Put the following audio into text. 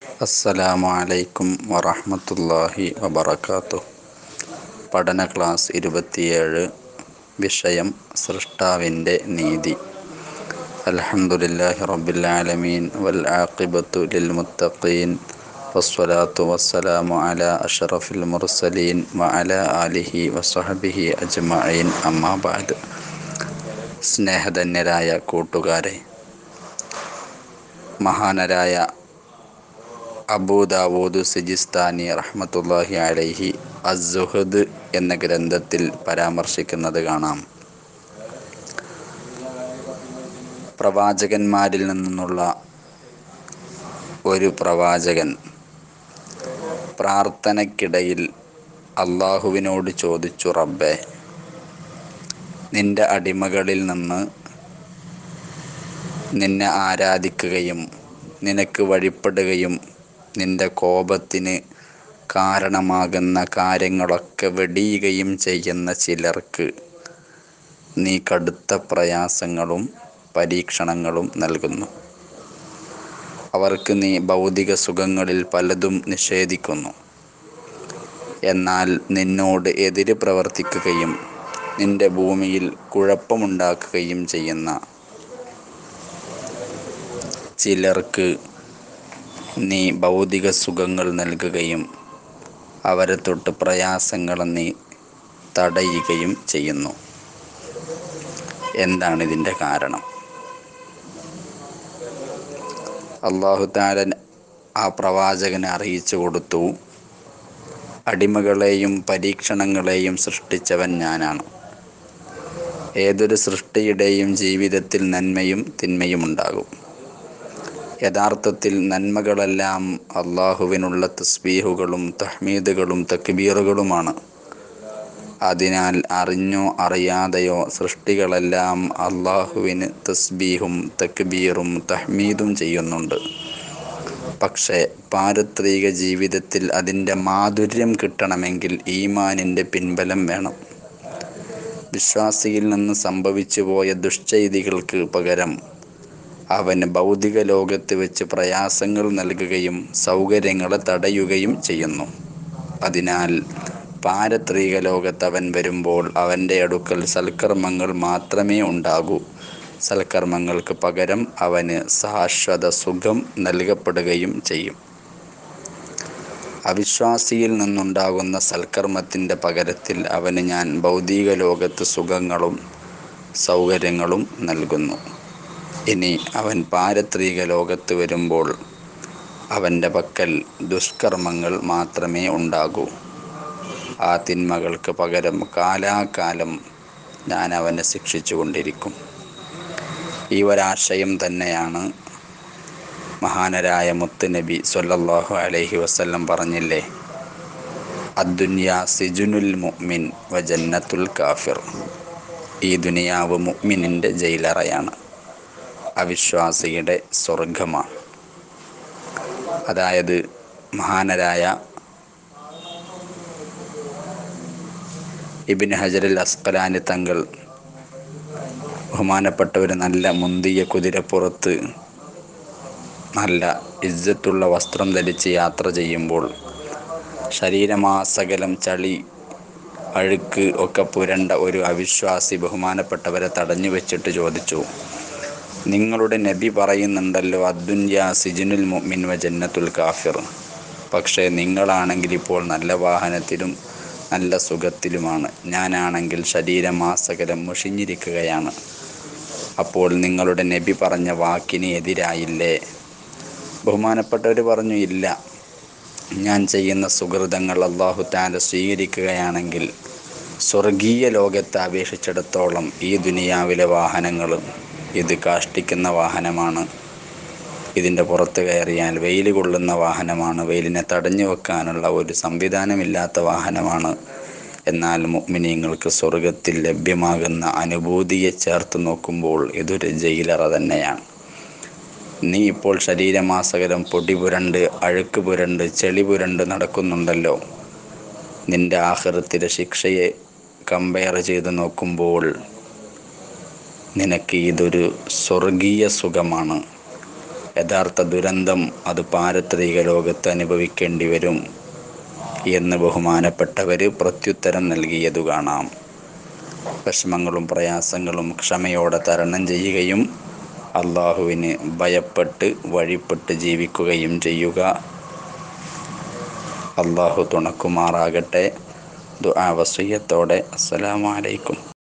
അസ്സലാമു അലൈക്കും വറഹ്മത്തുള്ളാഹി വബറകാതുഹു. പഠന ക്ലാസ് 27. വിഷയം സൃഷ്ടാവിൻ്റെ നീതി. അൽഹംദുലില്ലാഹി റബ്ബിൽ ആലമീൻ വൽ ആഖിബത്തു ലിൽ മുത്തഖീൻ വസ്സലാത്തു വസ്സലാമു അലാ അഷ്റഫിൽ മുർസലീൻ വഅലാ ആലിഹി വസ്വഹ്ബിഹി അജ്മഈൻ. അമ്മാ ബഅദ്. സ്നേഹധന്യരായ കൂട്ടുകാരെ, മഹാനരായ അബൂദാവൂദ് സിജിസ്താനി റഹ്മത്തുള്ളാഹി അലൈഹി അസ്സുഹദ് എന്ന ഗ്രന്ഥത്തിൽ പരാമർശിക്കുന്നത് കാണാം. പ്രവാചകന്മാരിൽ നിന്നുള്ള ഒരു പ്രവാചകൻ പ്രാർത്ഥനയ്ക്കിടയിൽ അള്ളാഹുവിനോട് ചോദിച്ചു, റബ്ബേ, നിന്റെ അടിമകളിൽ നിന്ന് നിന്നെ ആരാധിക്കുകയും നിനക്ക് വഴിപ്പെടുകയും നിന്റെ കോപത്തിന് കാരണമാകുന്ന കാര്യങ്ങളൊക്കെ വെടിയുകയും ചെയ്യുന്ന ചിലർക്ക് നീ കടുത്ത പ്രയാസങ്ങളും പരീക്ഷണങ്ങളും നൽകുന്നു. അവർക്ക് നീ ഭൗതിക സുഖങ്ങളിൽ പലതും നിഷേധിക്കുന്നു. എന്നാൽ നിന്നോട് എതിര് പ്രവർത്തിക്കുകയും നിന്റെ ഭൂമിയിൽ കുഴപ്പമുണ്ടാക്കുകയും ചെയ്യുന്ന ചിലർക്ക് നീ ഭൗതിക സുഖങ്ങൾ നൽകുകയും അവരെ തൊട്ട് പ്രയാസങ്ങൾ നീ തടയുകയും ചെയ്യുന്നു. എന്താണ് ഇതിൻ്റെ കാരണം? അല്ലാഹു തആല ആ പ്രവാചകനെ അറിയിച്ചു കൊടുത്തു, അടിമകളെയും പരീക്ഷണങ്ങളെയും സൃഷ്ടിച്ചവൻ ഞാനാണ്. ഏതൊരു സൃഷ്ടിയുടെയും ജീവിതത്തിൽ നന്മയും തിന്മയും ഉണ്ടാകും. യഥാർത്ഥത്തിൽ നന്മകളെല്ലാം അള്ളാഹുവിനുള്ള തസ്ബീഹുകളും തഹ്മീദുകളും തക്ബീറുകളുമാണ്. അതിനാൽ അറിഞ്ഞോ അറിയാതെയോ സൃഷ്ടികളെല്ലാം അള്ളാഹുവിന് തസ്ബീഹും തക്ബീറും തഹ്മീദും ചെയ്യുന്നുണ്ട്. പക്ഷേ പാരത്രിക ജീവിതത്തിൽ അതിൻ്റെ മാധുര്യം കിട്ടണമെങ്കിൽ ഈമാനിൻ്റെ പിൻബലം വേണം. വിശ്വാസിയിൽ നിന്ന് സംഭവിച്ചു പോയ ദുഷ്ചെയ്തികൾക്ക് പകരം അവന് ഭൗതിക ലോകത്ത് വെച്ച് പ്രയാസങ്ങൾ നൽകുകയും സൗകര്യങ്ങളെ തടയുകയും ചെയ്യുന്നു. അതിനാൽ പാരത്രിക ലോകത്ത് അവൻ വരുമ്പോൾ അവൻ്റെ അടുക്കൽ സൽക്കർമ്മങ്ങൾ മാത്രമേ ഉണ്ടാകൂ. സൽക്കർമ്മങ്ങൾക്ക് പകരം അവന് ശാശ്വത സുഖം നൽകപ്പെടുകയും ചെയ്യും. അവിശ്വാസിയിൽ നിന്നുണ്ടാകുന്ന സൽക്കർമ്മത്തിൻ്റെ പകരത്തിൽ അവന് ഞാൻ ഭൗതിക ലോകത്ത് സുഖങ്ങളും സൗകര്യങ്ങളും നൽകുന്നു. ഇനി അവൻ പാരത്രിക ലോകത്ത് വരുമ്പോൾ അവൻ്റെ പക്കൽ ദുഷ്കർമ്മങ്ങൾ മാത്രമേ ഉണ്ടാകൂ. ആ തിന്മകൾക്ക് പകരം കാലാകാലം ഞാൻ അവനെ ശിക്ഷിച്ചു കൊണ്ടിരിക്കും. ഈ ഒരാശയം തന്നെയാണ് മഹാനരായ മുത്തുനബി സ്വല്ലല്ലാഹു അലൈഹി വസല്ലം പറഞ്ഞില്ലേ, അദ്ദുനിയ സിജുനുൽ മുഅ്മിൻ വ ജന്നത്തുൽ കാഫിർ. ഈ ദുനിയാവ് മുഅ്മിനിൻ്റെ ജയിലറയാണ്, അവിശ്വാസിയുടെ സ്വർഗമാണ്. അതായത് മഹാനരായ ഇബ്നു ഹജറുൽ അസ്ഖലാനി തങ്ങൾ ബഹുമാനപ്പെട്ട ഒരു നല്ല മുന്തിയ കുതിരപ്പുറത്ത് നല്ല ഇസ്സത്തുള്ള വസ്ത്രം ധരിച്ച് യാത്ര ചെയ്യുമ്പോൾ ശരീരമാസകലം ചളി അഴുക്ക് ഒക്കെ പുരണ്ട ഒരു അവിശ്വാസി ബഹുമാനപ്പെട്ടവരെ തടഞ്ഞു വെച്ചിട്ട് ചോദിച്ചു, നിങ്ങളുടെ നബി പറയുന്നുണ്ടല്ലോ അദ്ദുനിയ സിജുനുൽ മുഅ്മിൻ വ ജന്നത്തുൽ കാഫിർ. പക്ഷേ നിങ്ങളാണെങ്കിൽ ഇപ്പോൾ നല്ല വാഹനത്തിലും നല്ല സുഖത്തിലുമാണ്, ഞാനാണെങ്കിൽ ശരീരമാസകലം മുഷിഞ്ഞിരിക്കുകയാണ്. അപ്പോൾ നിങ്ങളുടെ നബി പറഞ്ഞ വാക്കിന് എതിരായില്ലേ? ബഹുമാനപ്പെട്ടവർ പറഞ്ഞു, ഇല്ല. ഞാൻ ചെയ്യുന്ന സുഹൃതങ്ങൾ അല്ലാഹു തആല സ്വീകരിക്കുകയാണെങ്കിൽ സ്വർഗീയ ലോകത്തെ അപേക്ഷിച്ചിടത്തോളം ഈ ദുനിയാവിലെ വാഹനങ്ങൾ, ഇത് കാഷ്ടിക്കുന്ന വാഹനമാണ്, ഇതിൻ്റെ പുറത്ത് കയറിയാൽ വെയിൽ കൊള്ളുന്ന വാഹനമാണ്, വെയിലിനെ തടഞ്ഞു വെക്കാനുള്ള ഒരു സംവിധാനമില്ലാത്ത വാഹനമാണ്. എന്നാൽ മുഅ്മിനീങ്ങൾക്ക് സ്വർഗത്തിൽ ലഭ്യമാകുന്ന അനുഭൂതിയെ ചേർത്ത് നോക്കുമ്പോൾ ഇതൊരു ജയിലറ തന്നെയാണ്. നീ ഇപ്പോൾ ശരീരമാസകലം പൊടി പുരണ്ട് അഴുക്ക് പുരണ്ട് ചെളി പുരണ്ട് നടക്കുന്നുണ്ടല്ലോ, നിന്റെ ആഖിറത്തിലെ ശിക്ഷയെ കമ്പയർ ചെയ്ത് നോക്കുമ്പോൾ നിനക്ക് ഇതൊരു സ്വർഗീയ സുഖമാണ്. യഥാർത്ഥ ദുരന്തം അത് പാരത്രിക ലോകത്ത് അനുഭവിക്കേണ്ടി വരും എന്ന് ബഹുമാനപ്പെട്ടവർ പ്രത്യുത്തരം നൽകിയതു കാണാം. വിഷമങ്ങളും പ്രയാസങ്ങളും ക്ഷമയോടെ തരണം ചെയ്യുകയും അള്ളാഹുവിന് ഭയപ്പെട്ട് വഴിപ്പെട്ട് ജീവിക്കുകയും ചെയ്യുക. അള്ളാഹു തുണക്കുമാറാകട്ടെ. ദുആ വസിയ്യത്തോടെ അസ്സലാമു അലൈക്കും.